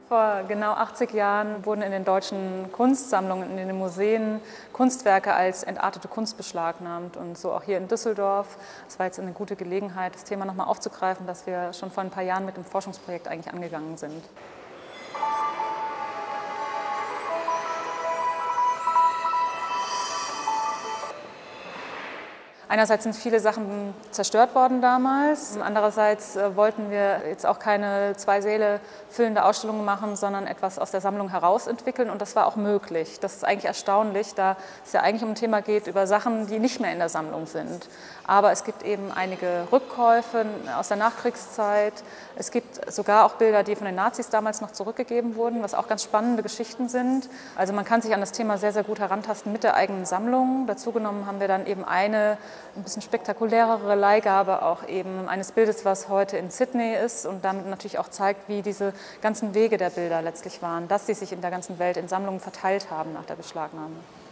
Vor genau 80 Jahren wurden in den deutschen Kunstsammlungen, in den Museen Kunstwerke als entartete Kunst beschlagnahmt und so auch hier in Düsseldorf. Es war jetzt eine gute Gelegenheit, das Thema nochmal aufzugreifen, das wir schon vor ein paar Jahren mit dem Forschungsprojekt eigentlich angegangen sind. Einerseits sind viele Sachen zerstört worden damals, andererseits wollten wir jetzt auch keine 2 Säle füllende Ausstellungen machen, sondern etwas aus der Sammlung heraus entwickeln und das war auch möglich. Das ist eigentlich erstaunlich, da es ja eigentlich um ein Thema geht über Sachen, die nicht mehr in der Sammlung sind. Aber es gibt eben einige Rückkäufe aus der Nachkriegszeit. Es gibt sogar auch Bilder, die von den Nazis damals noch zurückgegeben wurden, was auch ganz spannende Geschichten sind. Also man kann sich an das Thema sehr, sehr gut herantasten mit der eigenen Sammlung. Dazu genommen haben wir dann eben eine ein bisschen spektakulärere Leihgabe auch eben eines Bildes, was heute in Sydney ist und damit natürlich auch zeigt, wie diese ganzen Wege der Bilder letztlich waren, dass sie sich in der ganzen Welt in Sammlungen verteilt haben nach der Beschlagnahme.